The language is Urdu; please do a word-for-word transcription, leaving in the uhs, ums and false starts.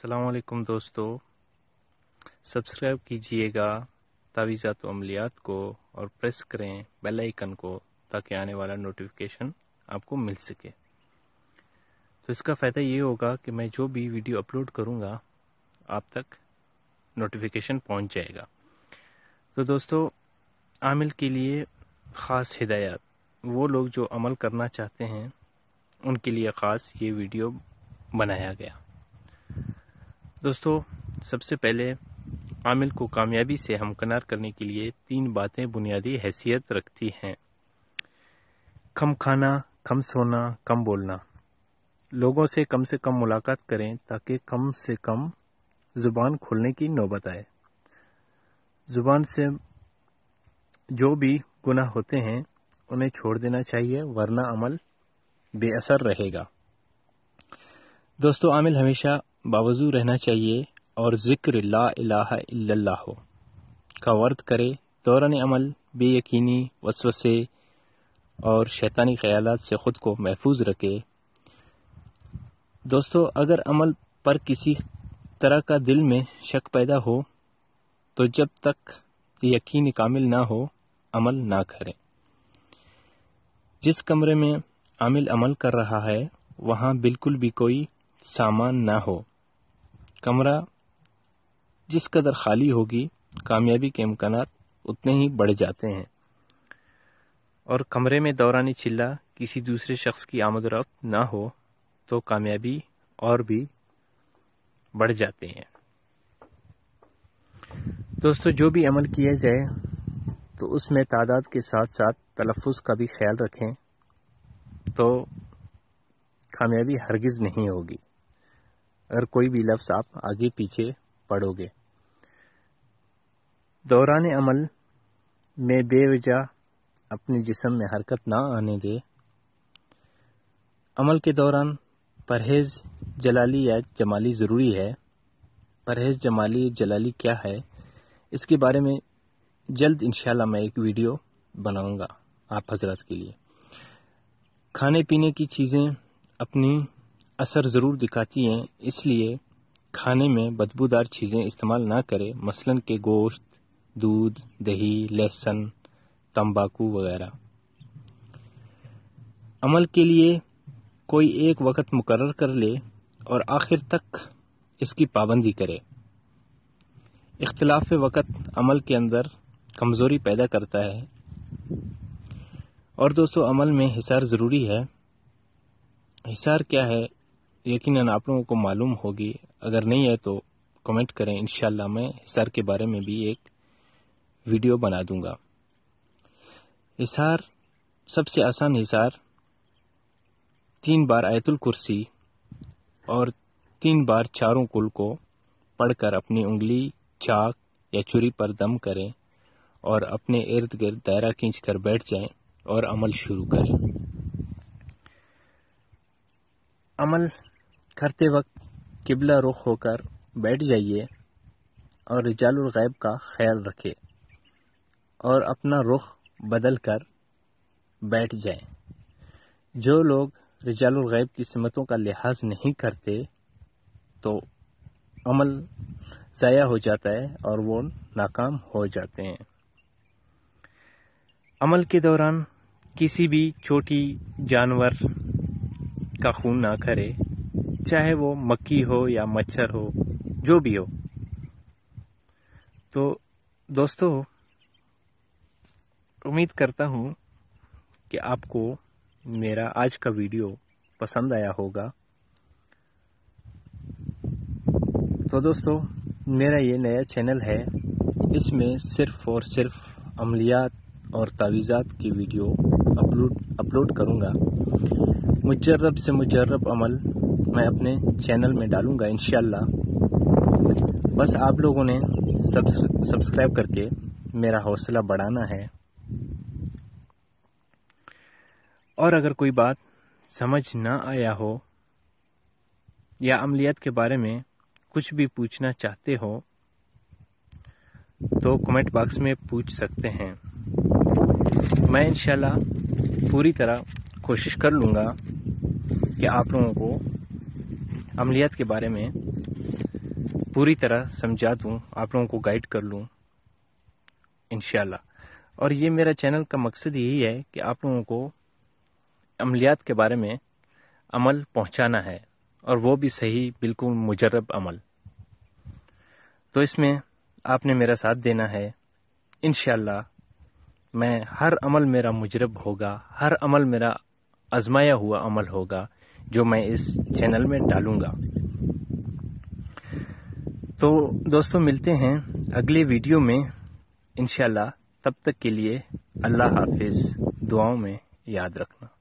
السلام علیکم دوستو، سبسکرائب کیجئے گا تعویذات و عملیات کو اور پریس کریں بیل آئیکن کو تاکہ آنے والا نوٹیفیکیشن آپ کو مل سکے۔ تو اس کا فائدہ یہ ہوگا کہ میں جو بھی ویڈیو اپلوڈ کروں گا آپ تک نوٹیفیکیشن پہنچ جائے گا۔ تو دوستو، عامل کے لیے خاص ہدایات، وہ لوگ جو عمل کرنا چاہتے ہیں ان کے لیے خاص یہ ویڈیو بنایا گیا۔ دوستو، سب سے پہلے عامل کو کامیابی سے ہمکنار کرنے کے لیے تین باتیں بنیادی حیثیت رکھتی ہیں: کم کھانا، کم سونا، کم بولنا۔ لوگوں سے کم سے کم ملاقات کریں تاکہ کم سے کم زبان کھولنے کی نوبت آئے۔ زبان سے جو بھی گناہ ہوتے ہیں انہیں چھوڑ دینا چاہیے، ورنہ عمل بے اثر رہے گا۔ دوستو، عامل ہمیشہ باوضو رہنا چاہیے اور ذکر لا الہ الا اللہ کا ورد کرے۔ دوران عمل بے یقینی، وسوسے اور شیطانی خیالات سے خود کو محفوظ رکھے۔ دوستو، اگر عمل پر کسی طرح کا دل میں شک پیدا ہو تو جب تک یقین کامل نہ ہو عمل نہ کریں۔ جس کمرے میں عامل عمل کر رہا ہے وہاں بالکل بھی کوئی سامان نہ ہو۔ کمرہ جس قدر خالی ہوگی کامیابی کے امکانات اتنے ہی بڑھ جاتے ہیں، اور کمرے میں دورانی چلہ کسی دوسرے شخص کی آمد و رفت نہ ہو تو کامیابی اور بھی بڑھ جاتے ہیں۔ دوستو، جو بھی عمل کیا جائے تو اس میں تعداد کے ساتھ ساتھ تلفظ کا بھی خیال رکھیں تو کامیابی ہرگز نہیں ہوگی اگر کوئی بھی لفظ آپ آگے پیچھے پڑھو گے۔ دوران عمل میں بے وجہ اپنے جسم میں حرکت نہ آنے دے۔ عمل کے دوران پرہیز جلالی یا جمالی ضروری ہے۔ پرہیز جمالی جلالی کیا ہے اس کے بارے میں جلد انشاءاللہ میں ایک ویڈیو بناؤں گا آپ حضرات کے لیے۔ کھانے پینے کی چیزیں اپنی اثر ضرور دکھاتی ہیں، اس لیے کھانے میں بدبودار چیزیں استعمال نہ کریں، مثلاً کہ گوشت، دودھ، دہی، لہسن، تمباکو وغیرہ۔ عمل کے لیے کوئی ایک وقت مقرر کر لے اور آخر تک اس کی پابندی کرے۔ اختلاف وقت عمل کے اندر کمزوری پیدا کرتا ہے۔ اور دوستو، عمل میں حصار ضروری ہے۔ حصار کیا ہے یقیناً آپ لوگوں کو معلوم ہوگی، اگر نہیں ہے تو کمنٹ کریں، انشاءاللہ میں حصار کے بارے میں بھی ایک ویڈیو بنا دوں گا۔ حصار، سب سے آسان حصار تین بار آیت الکرسی اور تین بار چاروں کل کو پڑھ کر اپنی انگلی، چاک یا چھری پر دم کریں اور اپنے ارد گرد دائرہ کھینچ کر بیٹھ جائیں اور عمل شروع کریں۔ عمل کرتے وقت قبلہ رخ ہو کر بیٹھ جائیے اور رجال الغیب کا خیال رکھے اور اپنا رخ بدل کر بیٹھ جائیں۔ جو لوگ رجال الغیب کی سمتوں کا لحاظ نہیں کرتے تو عمل ضائع ہو جاتا ہے اور وہ ناکام ہو جاتے ہیں۔ عمل کے دوران کسی بھی چھوٹی جانور کا خون نہ کھائے، چاہے وہ مکھی ہو یا مچھر ہو، جو بھی ہو۔ تو دوستو، امید کرتا ہوں کہ آپ کو میرا آج کا ویڈیو پسند آیا ہوگا۔ تو دوستو، میرا یہ نیا چینل ہے، اس میں صرف اور صرف عملیات اور تعویذات کی ویڈیو اپلوڈ اپلوڈ کروں گا۔ مجرب سے مجرب عمل میں اپنے چینل میں ڈالوں گا انشاءاللہ۔ بس آپ لوگوں نے سبسکرائب کر کے میرا حوصلہ بڑھانا ہے، اور اگر کوئی بات سمجھ نہ آیا ہو یا عملیات کے بارے میں کچھ بھی پوچھنا چاہتے ہو تو کمنٹ باکس میں پوچھ سکتے ہیں۔ میں انشاءاللہ پوری طرح کوشش کر لوں گا کہ آپ لوگوں کو عملیات کے بارے میں پوری طرح سمجھا دوں، آپ لوگوں کو گائیڈ کر لوں انشاءاللہ۔ اور یہ میرا چینل کا مقصد یہی ہے کہ آپ لوگوں کو عملیات کے بارے میں عمل پہنچانا ہے، اور وہ بھی صحیح بالکل مجرب عمل۔ تو اس میں آپ نے میرا ساتھ دینا ہے انشاءاللہ۔ میں ہر عمل میرا مجرب ہوگا، ہر عمل میرا آزمایا ہوا عمل ہوگا جو میں اس چینل میں ڈالوں گا۔ تو دوستو ملتے ہیں اگلے ویڈیو میں انشاءاللہ، تب تک کے لیے اللہ حافظ، دعاؤں میں یاد رکھنا۔